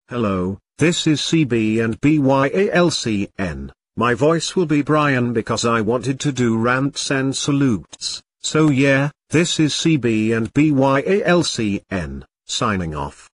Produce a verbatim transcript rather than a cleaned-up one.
Hello, this is C B and B Y A L C N. My voice will be Brian because I wanted to do rants and salutes, so yeah, this is C B and B Y A L C N, signing off.